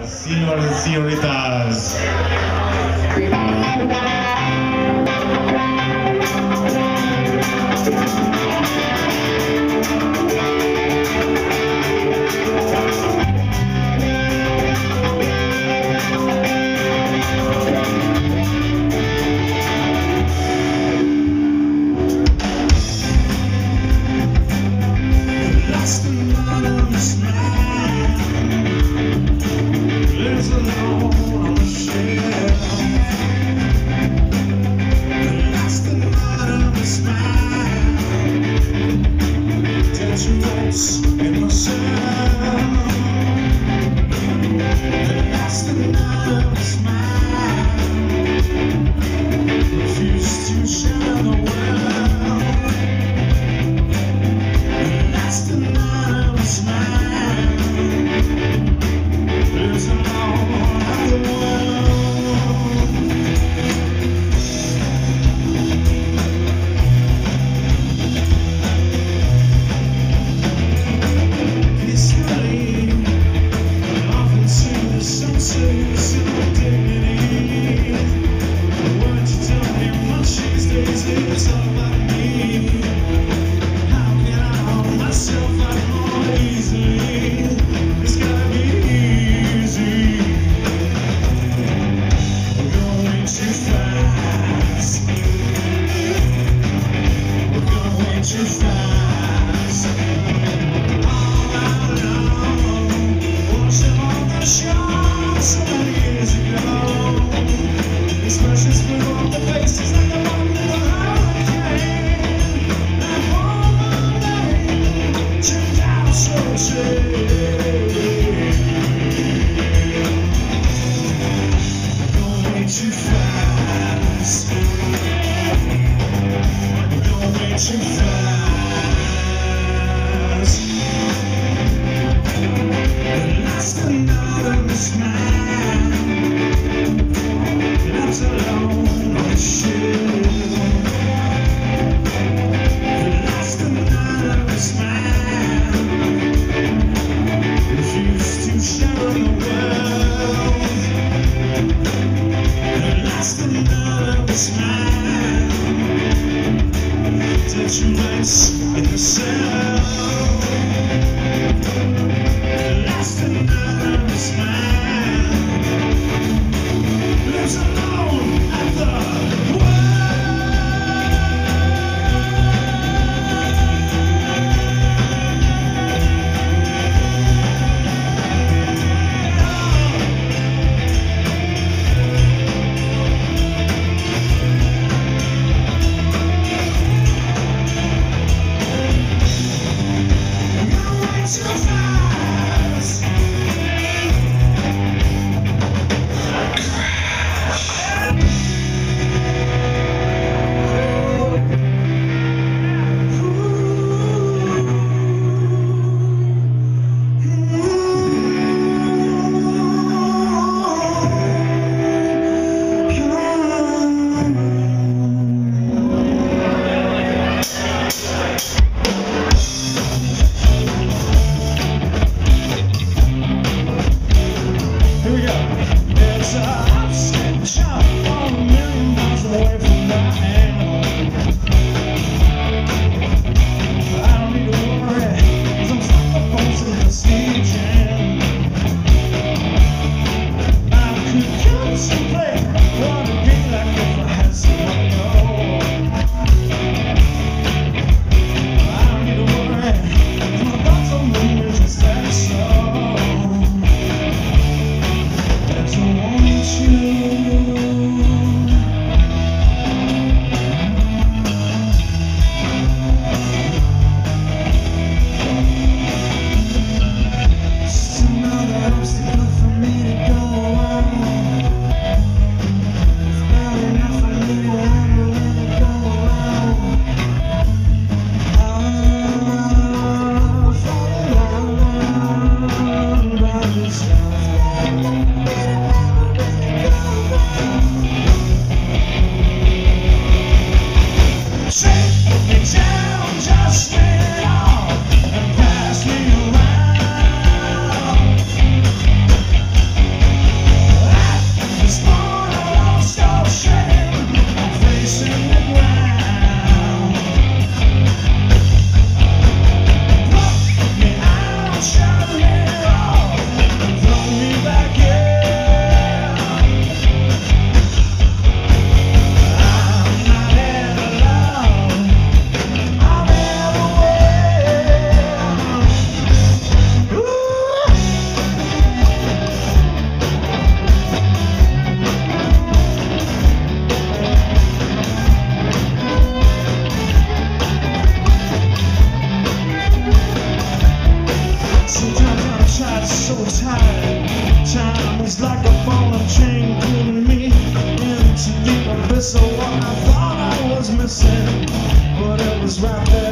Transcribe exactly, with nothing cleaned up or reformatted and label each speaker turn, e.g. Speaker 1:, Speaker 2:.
Speaker 1: Señores y señoritas. In myself, the last another smile, refuse to share the world. The last another smile, lives alone at the world. It's all about me. How can I hold myself out more easily? It's gotta be easy. We're going too fast. We're going too fast. All out long, watching all the shots so many years ago. These precious blue on the faces like the one in the heart. Too fast. We're going too fast. The last anonymous man lives alone on the ship. The last anonymous man refused to share the world. Anonymous man, detriments in the cell. The last anonymous man lives alone at the well. There's a warning. So what I thought I was missing, but it was right there.